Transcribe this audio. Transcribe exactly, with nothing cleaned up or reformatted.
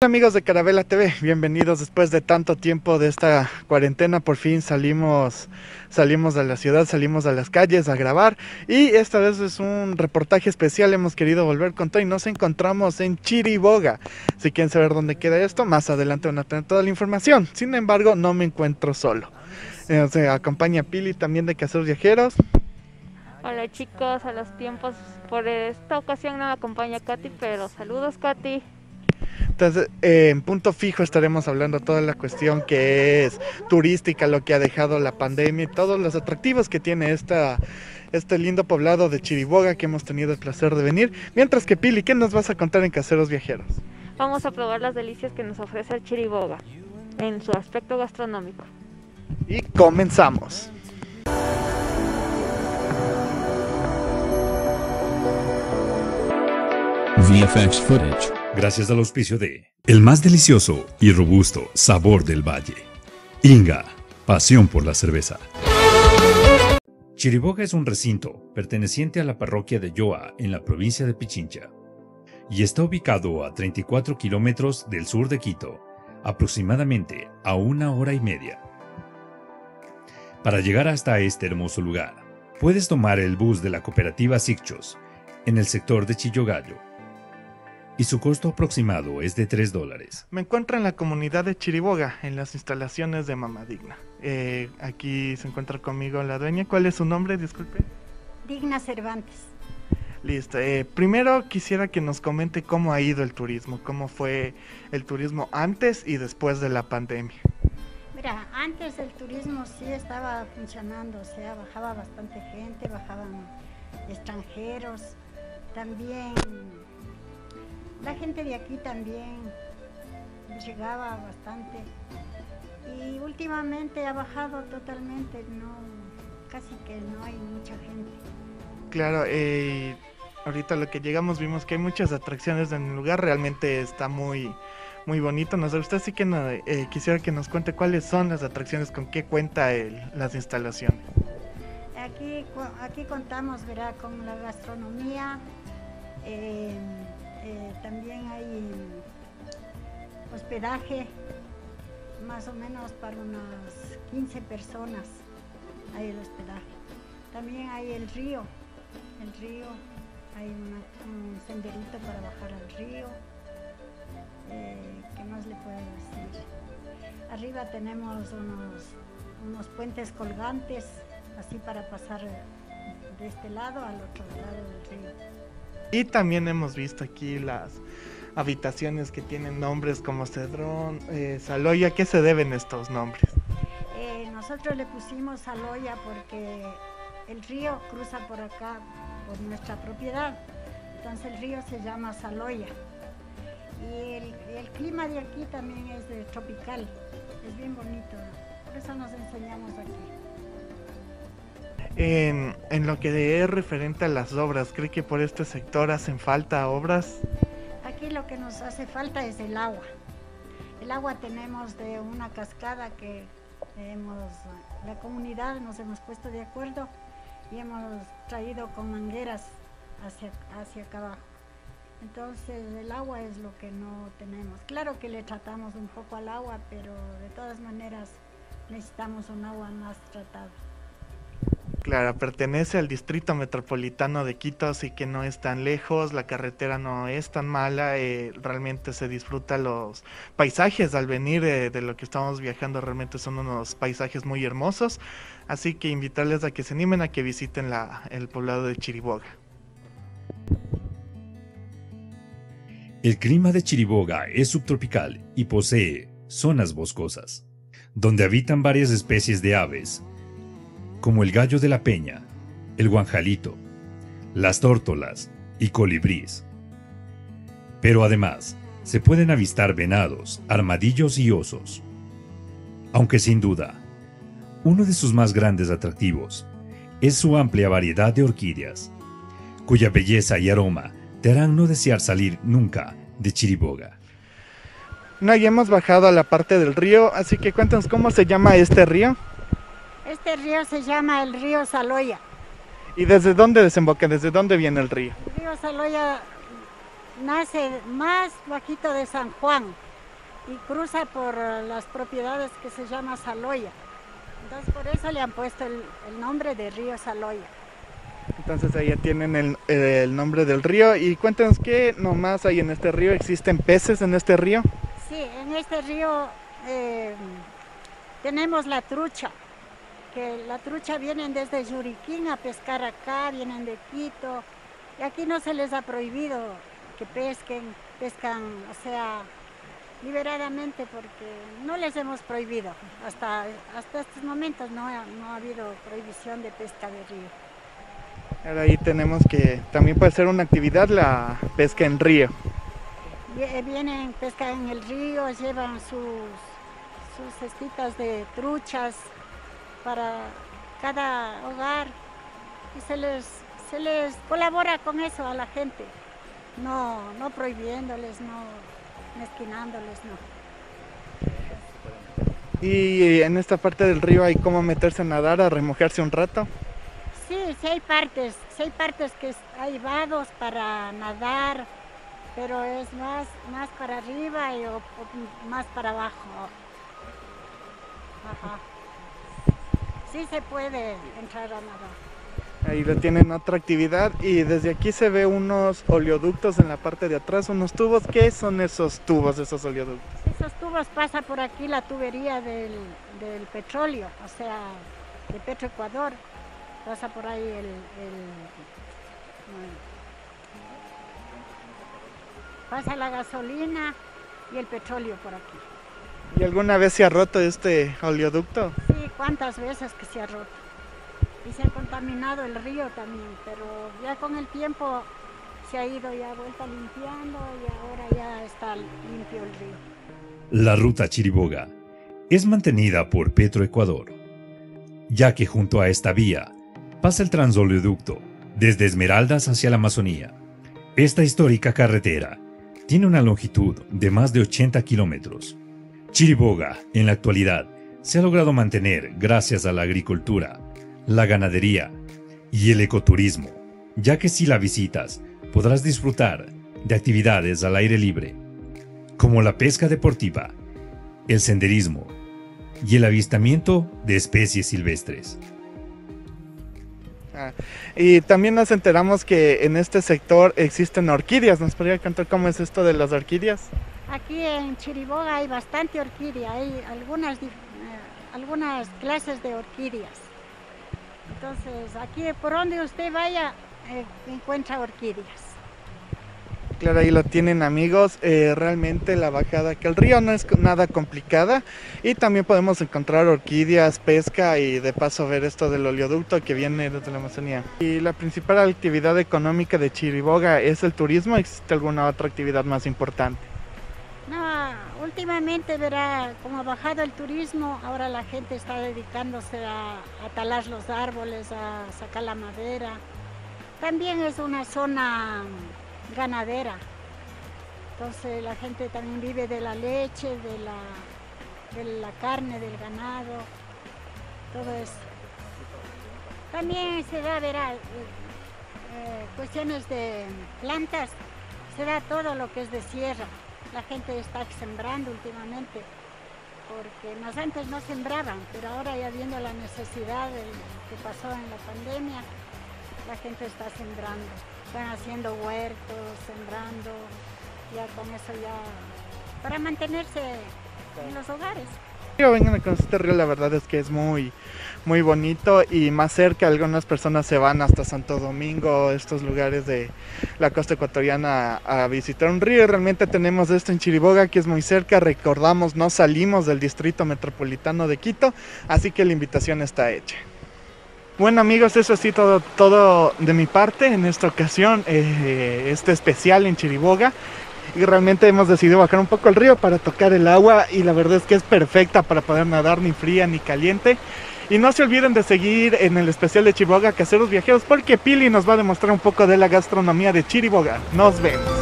Amigos de Carabela T V, bienvenidos después de tanto tiempo de esta cuarentena. Por fin salimos, salimos a la ciudad, salimos a las calles a grabar y esta vez es un reportaje especial. Hemos querido volver con todo y nos encontramos en Chiriboga. Si quieren saber dónde queda esto, más adelante van a tener toda la información. Sin embargo, no me encuentro solo. Eh, o sea, acompaña a Pili también de Caseros Viajeros. Hola chicos, a los tiempos. Por esta ocasión no me acompaña Katy, pero saludos Katy. Entonces, eh, en punto fijo estaremos hablando toda la cuestión que es turística, lo que ha dejado la pandemia y todos los atractivos que tiene esta, este lindo poblado de Chiriboga que hemos tenido el placer de venir. Mientras que Pili, ¿qué nos vas a contar en Caseros Viajeros? Vamos a probar las delicias que nos ofrece el Chiriboga en su aspecto gastronómico. Y comenzamos. V F X Footage. Gracias al auspicio de el más delicioso y robusto sabor del valle. Inga, pasión por la cerveza. Chiriboga es un recinto perteneciente a la parroquia de Yoa en la provincia de Pichincha y está ubicado a treinta y cuatro kilómetros del sur de Quito, aproximadamente a una hora y media. Para llegar hasta este hermoso lugar, puedes tomar el bus de la cooperativa Sicchos en el sector de Chillogallo, y su costo aproximado es de tres dólares. Me encuentro en la comunidad de Chiriboga, en las instalaciones de Mamá Digna. Eh, aquí se encuentra conmigo la dueña. ¿Cuál es su nombre? Disculpe. Digna Cervantes. Listo. Eh, primero quisiera que nos comente cómo ha ido el turismo, cómo fue el turismo antes y después de la pandemia. Mira, antes el turismo sí estaba funcionando, o sea, bajaba bastante gente, bajaban extranjeros, también la gente de aquí también llegaba bastante y últimamente ha bajado totalmente, no, casi que no hay mucha gente. Claro, eh, ahorita lo que llegamos vimos que hay muchas atracciones en el lugar, realmente está muy, muy bonito. No sé, usted sí que no, eh, quisiera que nos cuente cuáles son las atracciones, con qué cuenta el, las instalaciones. Aquí, aquí contamos, verá, con la gastronomía. Eh, Eh, también hay hospedaje, más o menos para unas quince personas hay el hospedaje. También hay el río, el río, hay una, un senderito para bajar al río. Eh, ¿Qué más le puedo decir? Arriba tenemos unos, unos puentes colgantes, así para pasar de este lado al otro lado del río. Y también hemos visto aquí las habitaciones que tienen nombres como Cedrón, eh, Saloya. ¿Qué se deben estos nombres? Eh, nosotros le pusimos Saloya porque el río cruza por acá, por nuestra propiedad. Entonces el río se llama Saloya. Y el, el clima de aquí también es de tropical, es bien bonito. Por eso nos enseñamos aquí. En, en lo que es referente a las obras, ¿cree que por este sector hacen falta obras? Aquí lo que nos hace falta es el agua. El agua tenemos de una cascada que hemos, la comunidad nos hemos puesto de acuerdo y hemos traído con mangueras hacia, hacia acá abajo. Entonces el agua es lo que no tenemos. Claro que le tratamos un poco al agua, pero de todas maneras necesitamos un agua más tratada. Claro, pertenece al distrito metropolitano de Quito, así que no es tan lejos, la carretera no es tan mala, eh, realmente se disfruta los paisajes al venir eh, de lo que estamos viajando, realmente son unos paisajes muy hermosos, así que invitarles a que se animen a que visiten la, el poblado de Chiriboga. El clima de Chiriboga es subtropical y posee zonas boscosas, donde habitan varias especies de aves, como el gallo de la peña, el guanjalito, las tórtolas y colibríes. Pero además, se pueden avistar venados, armadillos y osos. Aunque sin duda, uno de sus más grandes atractivos es su amplia variedad de orquídeas, cuya belleza y aroma te harán no desear salir nunca de Chiriboga. No, ya hemos bajado a la parte del río, así que cuéntanos cómo se llama este río. Este río se llama el río Saloya. ¿Y desde dónde desemboca? ¿Desde dónde viene el río? El río Saloya nace más bajito de San Juan, y cruza por las propiedades que se llama Saloya. Entonces por eso le han puesto el, el nombre de río Saloya. Entonces ahí ya tienen el, el nombre del río. Y cuéntanos qué nomás hay en este río. ¿Existen peces en este río? Sí, en este río eh, tenemos la trucha, que la trucha vienen desde Yuriquín a pescar acá, vienen de Quito, y aquí no se les ha prohibido que pesquen, pescan, o sea, liberadamente, porque no les hemos prohibido. Hasta, hasta estos momentos no ha, no ha habido prohibición de pesca de río. Ahora ahí tenemos que también puede ser una actividad la pesca en río. Vienen, pescan en el río, llevan sus, sus cestitas de truchas para cada hogar y se les, se les colabora con eso a la gente, no, no prohibiéndoles, no mezquinándoles, no. Y en esta parte del río hay cómo meterse a nadar, a remojarse un rato. Sí, sí hay partes, sí hay partes que hay vados para nadar, pero es más, más para arriba y o, o más para abajo. Ajá. Sí se puede entrar a nadar. Ahí lo tienen otra actividad y desde aquí se ve unos oleoductos en la parte de atrás, unos tubos. ¿Qué son esos tubos, esos oleoductos? Esos tubos pasa por aquí la tubería del, del petróleo, o sea, de Petroecuador. Pasa por ahí el, el pasa la gasolina y el petróleo por aquí. ¿Y alguna vez se ha roto este oleoducto? Sí, cuántas veces que se ha roto. Y se ha contaminado el río también, pero ya con el tiempo se ha ido ya vuelta limpiando y ahora ya está limpio el río. La ruta Chiriboga es mantenida por Petroecuador, ya que junto a esta vía pasa el transoleoducto desde Esmeraldas hacia la Amazonía. Esta histórica carretera tiene una longitud de más de ochenta kilómetros. Chiriboga, en la actualidad, se ha logrado mantener gracias a la agricultura, la ganadería y el ecoturismo, ya que si la visitas, podrás disfrutar de actividades al aire libre, como la pesca deportiva, el senderismo y el avistamiento de especies silvestres. Ah, y también nos enteramos que en este sector existen orquídeas. ¿Nos podría contar cómo es esto de las orquídeas? Aquí en Chiriboga hay bastante orquídea, hay algunas, eh, algunas clases de orquídeas. Entonces, aquí por donde usted vaya, eh, encuentra orquídeas. Claro, ahí lo tienen, amigos. Eh, realmente la bajada que el río no es nada complicada y también podemos encontrar orquídeas, pesca y de paso ver esto del oleoducto que viene desde la Amazonía. Y la principal actividad económica de Chiriboga es el turismo. ¿Existe alguna otra actividad más importante? No, últimamente verá, como ha bajado el turismo, ahora la gente está dedicándose a, a talar los árboles, a sacar la madera. También es una zona ganadera, entonces la gente también vive de la leche, de la, de la carne, del ganado, todo eso. También se da, verá, eh, eh, cuestiones de plantas, se da todo lo que es de sierra. La gente está sembrando últimamente, porque más antes no sembraban, pero ahora ya viendo la necesidad de, que pasó en la pandemia, la gente está sembrando. Están haciendo huertos, sembrando, ya con eso ya, para mantenerse en los hogares. Vengan a conocer este río, la verdad es que es muy, muy bonito y más cerca algunas personas se van hasta Santo Domingo, estos lugares de la costa ecuatoriana a, a visitar un río. Realmente tenemos esto en Chiriboga, que es muy cerca. Recordamos, no salimos del distrito metropolitano de Quito, así que la invitación está hecha. Bueno, amigos, eso es todo, todo de mi parte en esta ocasión, eh, este especial en Chiriboga. Y realmente hemos decidido bajar un poco el río para tocar el agua y la verdad es que es perfecta para poder nadar, ni fría ni caliente. Y no se olviden de seguir en el especial de Chiriboga Caseros Viajeros, porque Pili nos va a demostrar un poco de la gastronomía de Chiriboga. Nos vemos.